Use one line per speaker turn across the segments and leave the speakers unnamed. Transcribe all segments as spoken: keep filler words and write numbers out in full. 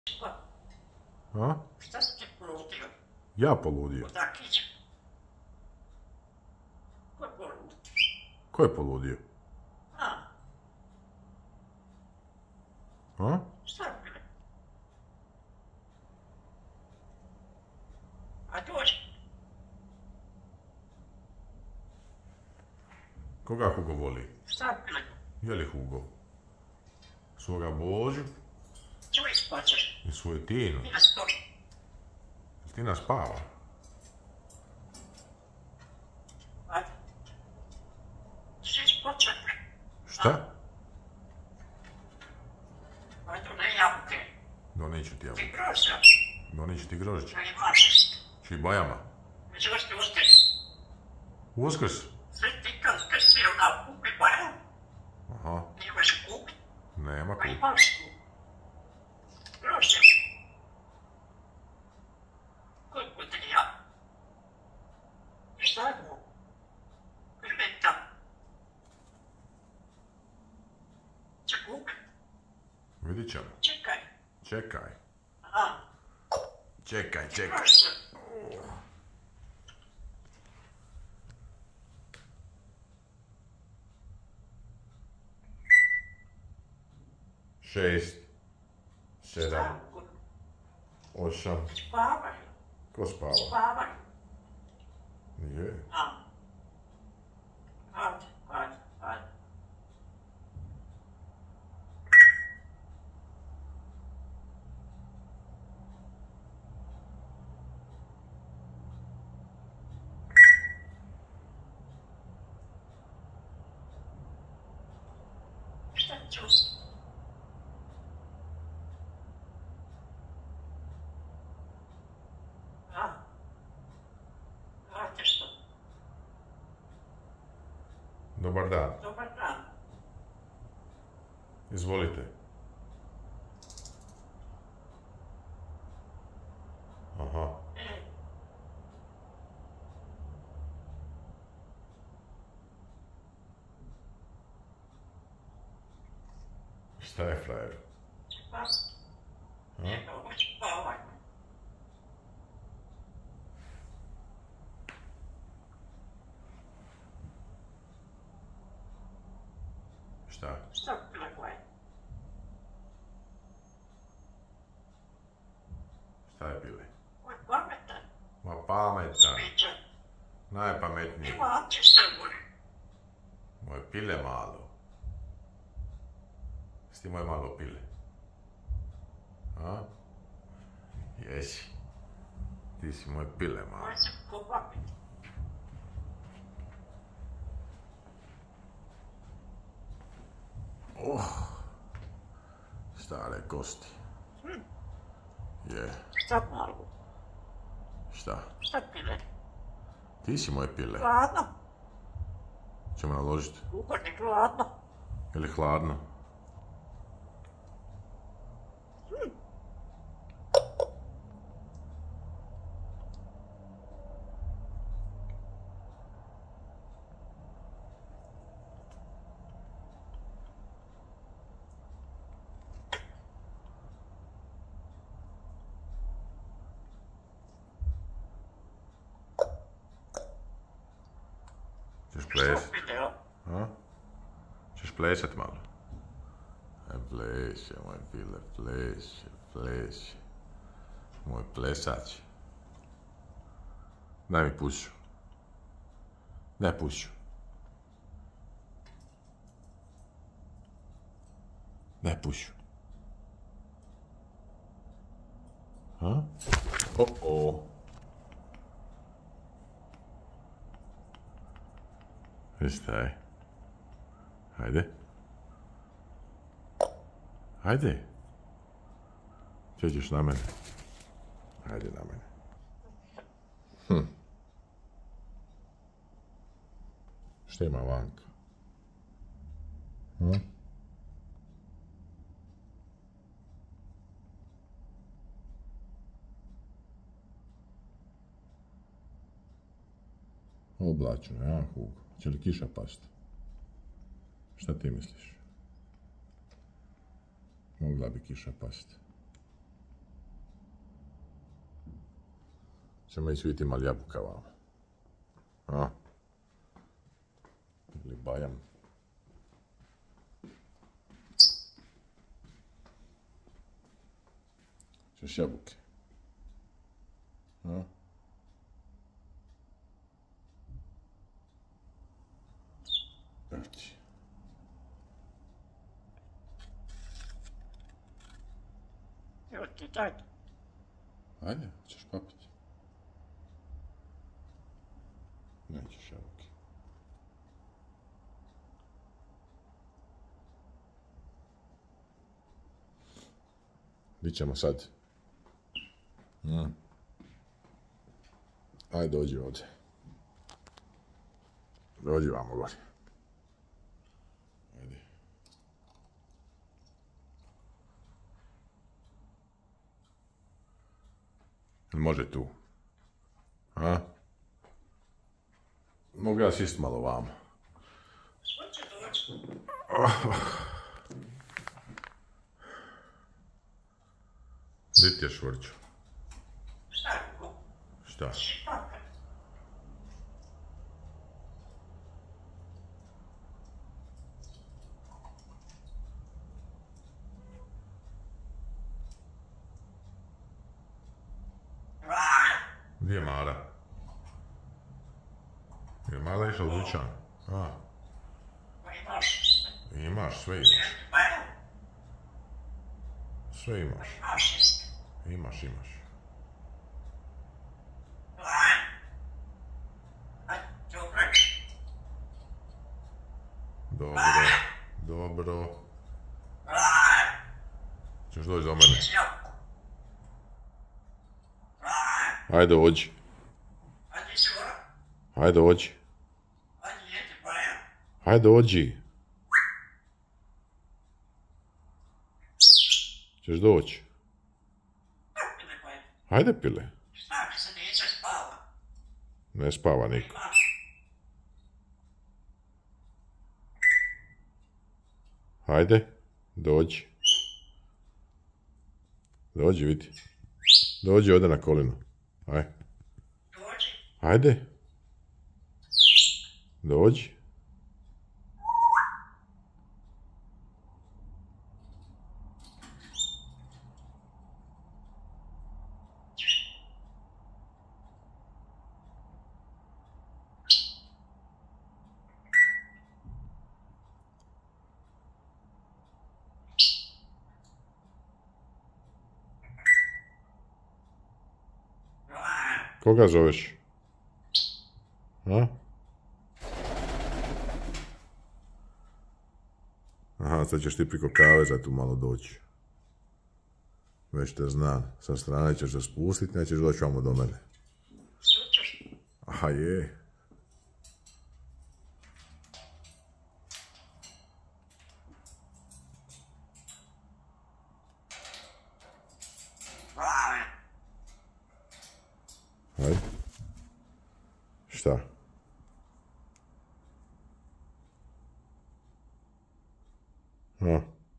A?
Šta si ti poludio?
Ja poludio?
Odakić. Ko je poludio?
Ko je poludio?
A?
A?
Šta je bilo? A dođi.
Koga Hugo voli?
Šta je bilo?
Je li Hugo? Svoga Božu
Čuj spaćeš.
i svoju Tinu.
Tina spori.
Tina spava.
Ajde. Svić počekaj.
Šta?
Ajde na jabuke.
Doniću ti jabuke.
Ti grožja.
Doniću ti grožđe.
Na imašest.
Či bajama.
Među vas ti uspješ.
Uskrs?
Sve ti kad skrsi ona kupi bajan.
Aha.
Nemaš kupi.
Nema
Pa
kup.
imaš kupi. Grožja. Koliko ti ja? Šta je mu? Krveta. Će kupi.
Vidit ćemo.
Čekaj.
Čekaj.
Aha.
Čekaj, čekaj.
Grožja.
Šest. Sedam. Osam.
Spavaj.
Ko spava?
Spavaj.
Nije.
A. Ajde, ajde, ajde. Šta čuš? A. Ajde što?
Dobar dan.
Dobar dan.
Izvolite. Aha.
E,
Šta je frajer?
će pasti.
A?
Njega hoće spavaj.
Šta?
Šta gledaj?
Šta je bili?
Ovo je pametan.
Ma pametan.
Biće.
Najpametniji.
Ima ti srburi.
Moje pile malo. Sti moje malo pile. A? Jesi. Ti si moje pile malo.
Ovo se pobaviti.
Oh. Stare kosti. Je.
Šta malo?
Šta?
Šta pile?
Ti si moje pile.
Hladno.
Ćemo naložiti.
Uhodni hladno.
Je li hladno? Ćeš plesat?
Šta pile?
A? Ćeš plesat malo? E, pleše, moj pile, pleše, pleše. Moj plesač. Daj mi pušu. Daj pušu. Daj pušu. A? O-o. Šta je? Hajde. Hajde. Ćećeš na mene. Hajde na mene. Hm. Šta ima vanka? Hm? Oblačno, ja, Hugo. Će li kiša pasti? Šta ti misliš? Mogla bi kiša pasti. Ćemo ići vidjeti mal jabuka vamo. A? Ili bajam. Češ jabuke? A? Evo ti.
Evo ti, daj.
Ajde, ćeš papiti. Nećeš jabuke. Di ćemo sad? Mm. Ajde, dođi ovdje. Dođi vamo gore. Ajde. Može tu. A? Mogu ja sist malo vamo.
Hoće doći.
Di ti je švrću?
Šta je ovo?
Šta?
Špaka.
Gdje je Mara? Je Mara išla u dućan? A,
Pa imaš.
imaš, sve imaš.
Pa evo.
Sve imaš.
Imaš.
Imaš, imaš. Dobro, dobro. Češ doći do mene? Ajde, ođi. Ajde, ođi. Ajde, ođi. Češ doći? Ajde, pile. Ne spava niko. Ajde, dođi. Dođi, vidi. Dođi ovdje na kolinu. Aj. Ajde. Dođi. Koga zoveš? A? Aha, sad ćeš ti priko kave za tu malo doći. Već te znam. Sa strane ćeš se spustiti, nećeš doći vamo do mene. Aha, je. Ajde. Šta? A?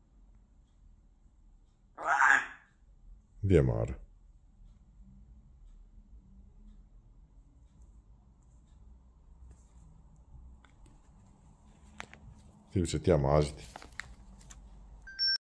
Gdje je Mara? Ti bi se tija maziti.